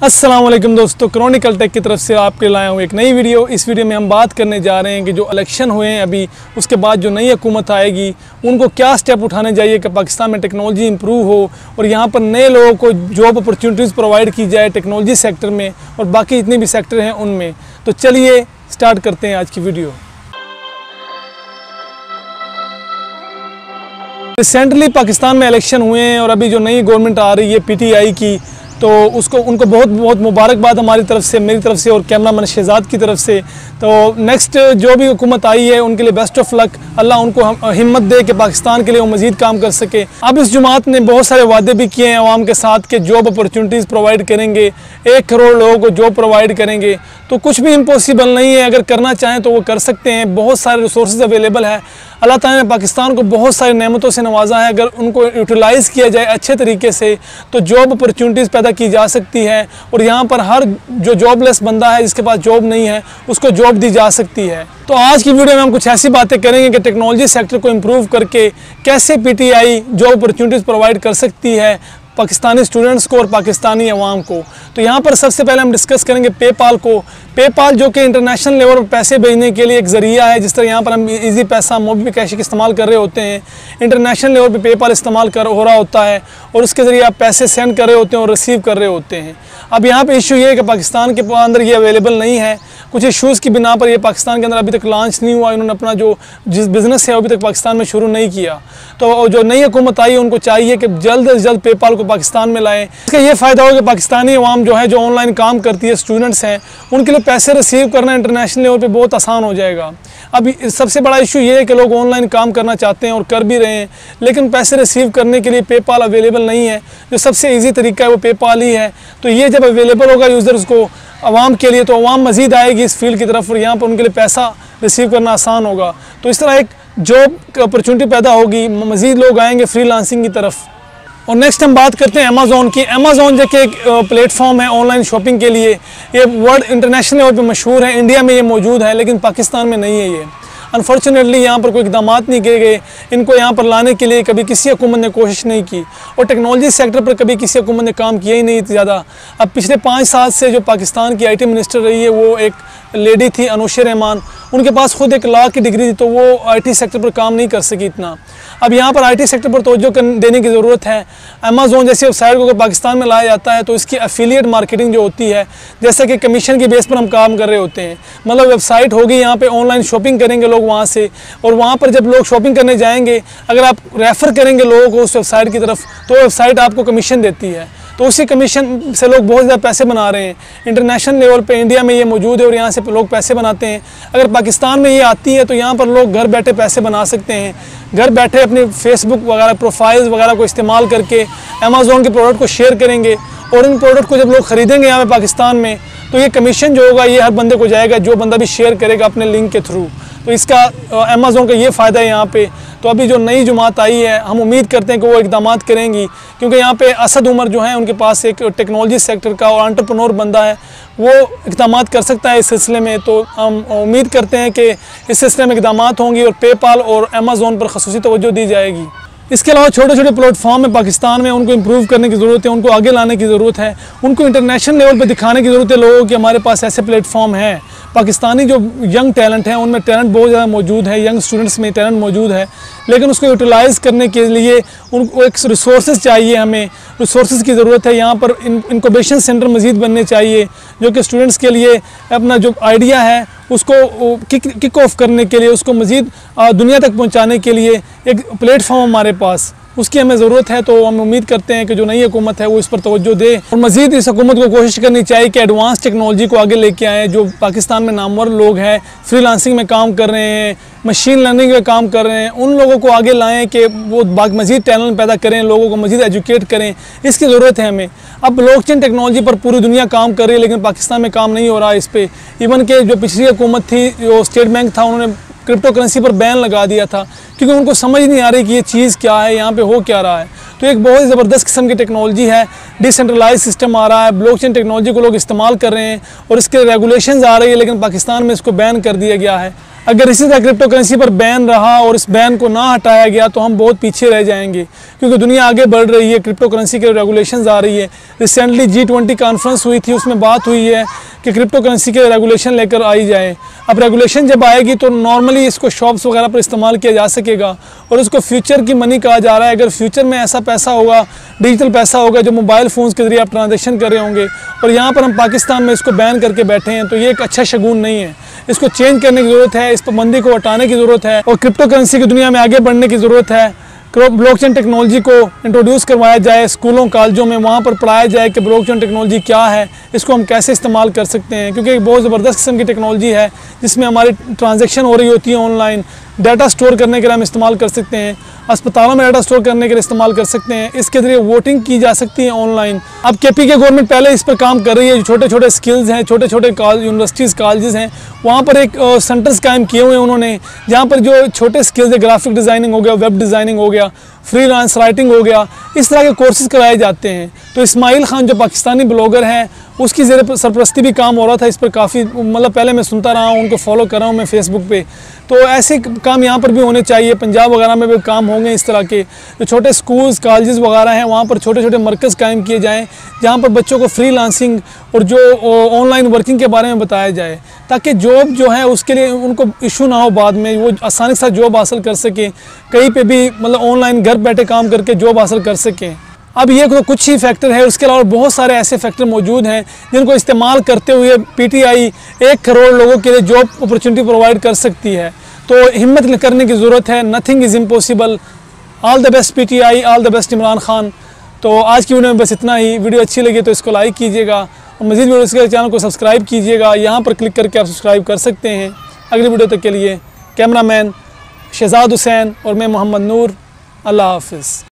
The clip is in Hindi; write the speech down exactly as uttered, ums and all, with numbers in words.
अस्सलाम वालेकुम दोस्तों, क्रॉनिकल टेक की तरफ से आपके लाया हूँ एक नई वीडियो। इस वीडियो में हम बात करने जा रहे हैं कि जो इलेक्शन हुए हैं अभी, उसके बाद जो नई हुकूमत आएगी उनको क्या स्टेप उठाने चाहिए कि पाकिस्तान में टेक्नोलॉजी इंप्रूव हो और यहाँ पर नए लोगों को जॉब अपॉर्चुनिटीज़ प्रोवाइड की जाए टेक्नोलॉजी सेक्टर में और बाकी जितने भी सेक्टर हैं उनमें। तो चलिए स्टार्ट करते हैं आज की वीडियो। रिसेंटली पाकिस्तान में इलेक्शन हुए हैं और अभी जो नई गवर्नमेंट आ रही है पी टी आई की, तो उसको उनको बहुत बहुत मुबारकबाद हमारी तरफ से, मेरी तरफ से और कैमरामैन शहजाद की तरफ से। तो नेक्स्ट जो भी हुकूमत आई है उनके लिए बेस्ट ऑफ लक, अल्लाह उनको हिम्मत दे कि पाकिस्तान के लिए वो मज़ीद काम कर सके। अब इस जुमात ने बहुत सारे वादे भी किए हैं अवाम के साथ कि जॉब अपॉर्चुनिटीज़ प्रोवाइड करेंगे, एक करोड़ लोगों को जॉब प्रोवाइड करेंगे। तो कुछ भी इम्पॉसिबल नहीं है, अगर करना चाहें तो वो कर सकते हैं। बहुत सारे रिसोर्स अवेलेबल है। अल्लाह ताला ने पाकिस्तान को बहुत सारी नेमतों से नवाजा है। अगर उनको यूटिलाइज़ किया जाए अच्छे तरीके से तो जॉब अपॉर्चुनिटीज़ पैदा की जा सकती है और यहाँ पर हर जो जॉबलेस बंदा है जिसके पास जॉब नहीं है उसको जॉब दी जा सकती है। तो आज की वीडियो में हम कुछ ऐसी बातें करेंगे कि टेक्नोलॉजी सेक्टर को इम्प्रूव करके कैसे P T I job opportunities provide कर सकती है पाकिस्तानी स्टूडेंट्स को और पाकिस्तानी अवाम को। तो यहाँ पर सबसे पहले हम डिस्कस करेंगे पेपाल को। पेपाल जो कि इंटरनेशनल लेवल पर पैसे भेजने के लिए एक ज़रिया है। जिस तरह यहाँ पर हम इजी पैसा, मोबी कैश इस्तेमाल कर रहे होते हैं, इंटरनेशनल लेवल पे पेपाल इस्तेमाल कर हो रहा होता है और उसके ज़रिए आप पैसे सेंड कर रहे होते हैं और रिसीव कर रहे होते हैं। अब यहाँ पे इशू ये है कि पाकिस्तान के अंदर ये अवेलेबल नहीं है। कुछ इशूज़ की बिना पर ये पाकिस्तान के अंदर अभी तक लॉन्च नहीं हुआ। इन्होंने अपना जो जिस बिज़नेस है अभी तक पाकिस्तान में शुरू नहीं किया। तो जो नई हुकूमत आई है उनको चाहिए कि जल्द से जल्द पेपाल को पाकिस्तान में लाएं। इसका ये फ़ायदा होगा कि पाकिस्तानी अवाम जो है, जो ऑनलाइन काम करती है, स्टूडेंट्स हैं, उनके लिए पैसे रिसीव करना इंटरनेशनल लेवल पे बहुत आसान हो जाएगा। अब सबसे बड़ा इशू ये है कि लोग ऑनलाइन काम करना चाहते हैं और कर भी रहे हैं, लेकिन पैसे रिसीव करने के लिए पेपाल अवेलेबल नहीं है। जो सबसे ईजी तरीका है वो पेपाल ही है। तो ये जब अवेलेबल होगा यूज़र्स को, अवाम के लिए, तो अवाम मज़ीद आएगी इस फील्ड की तरफ और यहाँ पर उनके लिए पैसा रिसीव करना आसान होगा। तो इस तरह एक जॉब अपॉर्चुनिटी पैदा होगी, मज़ीद लोग आएंगे फ्रीलांसिंग की तरफ। और नेक्स्ट हम बात करते हैं अमेज़ॉन की। अमेज़ॉन जो कि एक प्लेटफॉर्म है ऑनलाइन शॉपिंग के लिए, ये वर्ल्ड इंटरनेशनल लेवल पे मशहूर है। इंडिया में ये मौजूद है लेकिन पाकिस्तान में नहीं है। ये अनफॉर्चुनेटली यहाँ पर कोई इक़दाम नहीं किए गए। इनको यहाँ पर लाने के लिए कभी किसी हुकूमत ने कोशिश नहीं की और टेक्नोलॉजी सेक्टर पर कभी किसी हुकूमत ने काम किया ही नहीं ज़्यादा। अब पिछले पाँच साल से जो पाकिस्तान की आई टी मिनिस्टर रही है वो एक लेडी थी, अनुशा रहमान। उनके पास खुद एक लॉ की डिग्री थी तो वो आई टी सेक्टर पर काम नहीं कर सकी इतना। अब यहाँ पर आई टी सेक्टर पर तवज्जो देने की ज़रूरत है। अमेज़ॉन जैसी वेबसाइट को अगर पाकिस्तान में लाया जाता है तो इसकी एफिलिएट मार्केटिंग जो होती है, जैसे कि कमीशन की बेस पर हम काम कर रहे होते हैं, मतलब वेबसाइट होगी, यहाँ पे ऑनलाइन शॉपिंग करेंगे लोग वहाँ से, और वहाँ पर जब लोग शॉपिंग करने जाएंगे, अगर आप रेफ़र करेंगे लोगों को उस वेबसाइट की तरफ तो वेबसाइट आपको कमीशन देती है। तो उसी कमीशन से लोग बहुत ज़्यादा पैसे बना रहे हैं। इंटरनेशनल लेवल पे इंडिया में ये मौजूद है और यहाँ से लोग पैसे बनाते हैं। अगर पाकिस्तान में ये आती है तो यहाँ पर लोग घर बैठे पैसे बना सकते हैं। घर बैठे अपने फेसबुक वगैरह प्रोफाइल्स वगैरह को इस्तेमाल करके अमेज़ॉन के प्रोडक्ट को शेयर करेंगे और इन प्रोडक्ट को जब लोग ख़रीदेंगे यहाँ पे पाकिस्तान में तो ये कमीशन जो होगा ये हर बंदे को जाएगा, जो बंदा भी शेयर करेगा अपने लिंक के थ्रू। तो इसका अमेज़ॉन का ये फ़ायदा है यहाँ पे। तो अभी जो नई जुमात आई है हम उम्मीद करते हैं कि वो इक़दाम करेंगी, क्योंकि यहाँ पे असद उमर जो है उनके पास एक टेक्नोलॉजी सेक्टर का और एंटरप्रेन्योर बंदा है, वो इक़दाम कर सकता है इस सिलसिले में। तो हम उम्मीद करते हैं कि इस सिलसिले में इक़दाम होंगी और पेपाल और अमेज़ॉन पर ख़ुसूसी तवज्जो दी जाएगी। इसके अलावा छोटे छोटे प्लेटफॉर्म है पाकिस्तान में, उनको इम्प्रूव करने की ज़रूरत है, उनको आगे लाने की ज़रूरत है, उनको इंटरनेशनल लेवल पर दिखाने की ज़रूरत है लोगों की हमारे पास ऐसे प्लेटफॉर्म हैं। पाकिस्तानी जो यंग टैलेंट है उनमें टैलेंट बहुत ज़्यादा मौजूद है, यंग स्टूडेंट्स में टैलेंट मौजूद है, लेकिन उसको यूटिलाइज़ करने के लिए उनको एक रिसोर्सेज चाहिए। हमें रिसोर्सेज की ज़रूरत है। यहाँ पर इनक्यूबेशन सेंटर मज़ीद बनने चाहिए जो कि स्टूडेंट्स के लिए अपना जो आइडिया है उसको किक किक ऑफ करने के लिए, उसको मज़ीद दुनिया तक पहुँचाने के लिए एक प्लेटफॉर्म हमारे पास, उसकी हमें ज़रूरत है। तो हम उम्मीद करते हैं कि जो नई हुकूमत है वो इस पर तवज्जो दे और मज़ीद इस हुकूमत को कोशिश करनी चाहिए कि एडवांस टेक्नोलॉजी को आगे लेके आएँ। जो पाकिस्तान में नामवर लोग हैं, फ्रीलांसिंग में काम कर रहे हैं, मशीन लर्निंग में काम कर रहे हैं, उन लोगों को आगे लाएं कि वो मज़ीद टैलेंट पैदा करें, लोगों को मज़ीद एजुकेट करें। इसकी ज़रूरत है हमें। अब ब्लॉकचेन टेक्नोलॉजी पर पूरी दुनिया काम कर रही है लेकिन पाकिस्तान में काम नहीं हो रहा इस पर। इवन के जो पिछली हुकूमत थी, जो स्टेट बैंक था, उन्होंने क्रिप्टो करेंसी पर बैन लगा दिया था क्योंकि उनको समझ नहीं आ रही कि ये चीज़ क्या है, यहाँ पे हो क्या रहा है। तो एक बहुत ज़बरदस्त किस्म की टेक्नोलॉजी है, डिसेंट्रलाइज सिस्टम आ रहा है, ब्लॉकचेन टेक्नोलॉजी को लोग इस्तेमाल कर रहे हैं और इसके रेगुलेशंस आ रही है, लेकिन पाकिस्तान में इसको बैन कर दिया गया है। अगर इसी तरह क्रिप्टो करेंसी पर बैन रहा और इस बैन को ना हटाया गया तो हम बहुत पीछे रह जाएंगे, क्योंकि दुनिया आगे बढ़ रही है, क्रिप्टो करेंसी के रेगुलेशंस आ रही है। रिसेंटली जी ट्वेंटी कॉन्फ्रेंस हुई थी, उसमें बात हुई है कि क्रिप्टो करेंसी के रेगुलेशन लेकर आई जाए। अब रेगुलेशन जब आएगी तो नॉर्मली इसको शॉप्स वगैरह पर इस्तेमाल किया जा सकेगा और इसको फ्यूचर की मनी कहा जा रहा है। अगर फ्यूचर में ऐसा पैसा होगा, डिजिटल पैसा होगा जो मोबाइल फ़ोन्स के ज़रिए आप ट्रांजेक्शन कर रहे होंगे, और यहाँ पर हम पाकिस्तान में इसको बैन करके बैठे हैं, तो ये एक अच्छा शगुन नहीं है। इसको चेंज करने की ज़रूरत है, इस पाबंदी को हटाने की ज़रूरत है और क्रिप्टो करेंसी की दुनिया में आगे बढ़ने की ज़रूरत है। ब्लॉकचेन टेक्नोलॉजी को इंट्रोड्यूस करवाया जाए स्कूलों कॉलेजों में, वहाँ पर पढ़ाया जाए कि ब्लॉकचेन टेक्नोलॉजी क्या है, इसको हम कैसे इस्तेमाल कर सकते हैं, क्योंकि एक बहुत ज़बरदस्त किस्म की टेक्नोलॉजी है जिसमें हमारी ट्रांजैक्शन हो रही होती है ऑनलाइन। डाटा स्टोर करने के लिए हम इस्तेमाल कर सकते हैं, अस्पतालों में डाटा स्टोर करने के लिए इस्तेमाल कर सकते हैं, इसके ज़रिए वोटिंग की जा सकती है ऑनलाइन। अब के पी के गवर्नमेंट पहले इस पर काम कर रही है, जो छोटे छोटे स्किल्स हैं, छोटे छोटे यूनिवर्सिटीज़ कॉलेजेस हैं, वहाँ पर एक सेंटर्स कायम किए हुए हैं उन्होंने, जहाँ पर जो छोटे स्किल्स है, ग्राफिक डिज़ाइनिंग हो गया, वेब डिज़ाइनिंग हो गया, फ्रीलांस राइटिंग हो गया, इस तरह के कोर्सेज कराए जाते हैं। तो इस्माइल खान जो पाकिस्तानी ब्लॉगर हैं, उसकी ज़ेर सरपरस्ती भी काम हो रहा था इस पर काफ़ी, मतलब पहले मैं सुनता रहा हूँ, उनको फॉलो कर रहा हूँ मैं फेसबुक पे। तो ऐसे काम यहाँ पर भी होने चाहिए, पंजाब वगैरह में भी काम होंगे इस तरह के। जो छोटे स्कूल्स कॉलेजेस वगैरह हैं, वहाँ पर छोटे छोटे मरकज़ कायम किए जाएँ, जहाँ पर बच्चों को फ्रीलांसिंग और जो ऑनलाइन वर्किंग के बारे में बताया जाए, ताकि जॉब जो है उसके लिए उनको इशू ना हो, बाद में वो आसानी के साथ जॉब हासिल कर सकें, कहीं पे भी मतलब ऑनलाइन घर बैठे काम करके जॉब हासिल कर सकें। अब ये तो कुछ ही फैक्टर है, उसके अलावा बहुत सारे ऐसे फैक्टर मौजूद हैं जिनको इस्तेमाल करते हुए पी टी आई एक करोड़ लोगों के लिए जॉब अपॉर्चुनिटी प्रोवाइड कर सकती है। तो हिम्मत करने की ज़रूरत है, nothing is impossible. All the best P T I, all the best Imran Khan. तो आज की वीडियो में बस इतना ही। वीडियो अच्छी लगी तो इसको लाइक कीजिएगा और मज़ीद वीडियोज़ के चैनल को सब्सक्राइब कीजिएगा, यहाँ पर क्लिक करके आप सब्सक्राइब कर सकते हैं। अगली वीडियो तक के लिए कैमरामैन शहजाद हुसैन और मैं मोहम्मद नूर, अल्लाह हाफ़िज़।